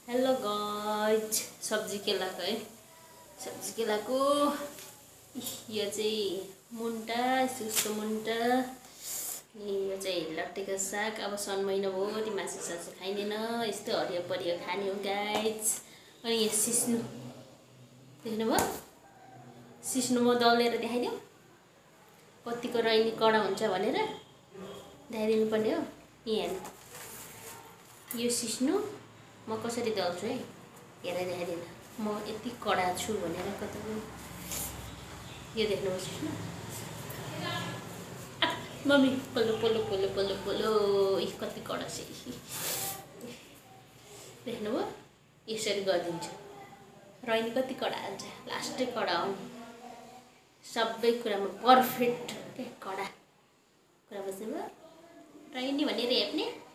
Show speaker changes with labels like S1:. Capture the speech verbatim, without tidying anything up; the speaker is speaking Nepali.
S1: हेलो गाइज सब्जी केलाको है सब्जी केलाको यो चाहिँ मुन्टा सुस्को मुन्टा यो चाहिँ लट्टेको साग। अब सन महिनाभरि मासु सासु खाइँदैन, यस्तो हरियो परियो खाने हो गाइज। अनि यहाँ सिस्नु देख्नुभयो, सिस्नु म दलेर देखाइदिउँ कतिको रैनी कडा हुन्छ भनेर देखाइदिनु पर्ने हो। यहाँ यो सिस्नु म कसरी दल्छु है हेरेर देखाइदिनु, म यति कडा छु भनेर। कता यो देख्नुभयो सिस्नु मम्मी पल्लो पल्लो पल्लो पल्लो पल्लो कति कडा छ देख्नुभयो। यसरी गरिदिन्छु, रैनी कति कडा हुन्छ, लास्टै कडा हो। सबै कुरामा पर्फेक्ट के कडा कुरा बुझ्नुभयो। रैनी भनेर हेप्ने